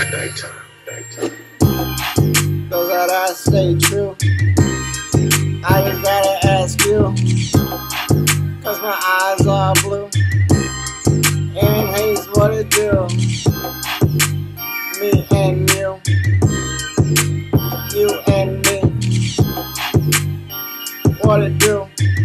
Nighttime. So that I stay true, I just gotta ask you, cause my eyes are blue. And haze, what it do? Me and you and me, what it do?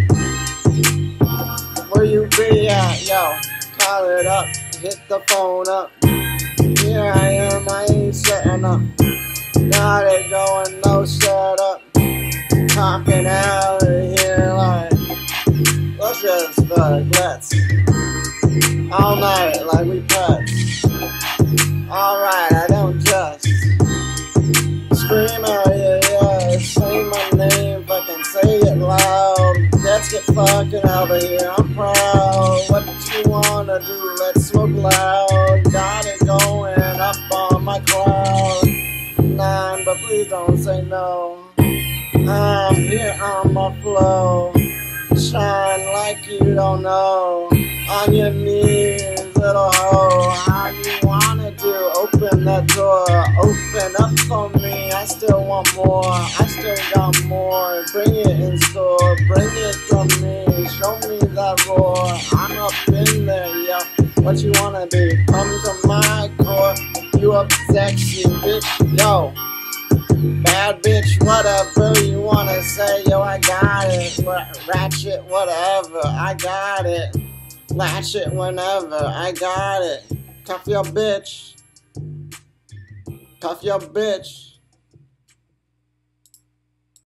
Where you be at, yo? Call it up, hit the phone up. Here I am, I ain't setting up. Got it going, no setup. Talking out of here like, let's just fuck, let's. All night like we pets. Alright, I don't just scream out here, yeah. Say my name, fucking say it loud. Let's get fucking over here, I'm proud. What you wanna do, let's smoke loud. Got it going up on my cloud 9, but please don't say no. I'm here on my flow. Shine like you don't know. On your knees, little hoe. How you wanna do? Open that door. Open up for me. I still want more. I still got more. Bring it in store. Bring it from me. Show me that roar. I'm up in there, yo. What you wanna be? Come to my core. You up sexy, bitch. Yo. Bad bitch, whatever you wanna say, yo, I got it. Ratchet, whatever, I got it. Latch it whenever, I got it. Cuff your bitch. Cuff your bitch.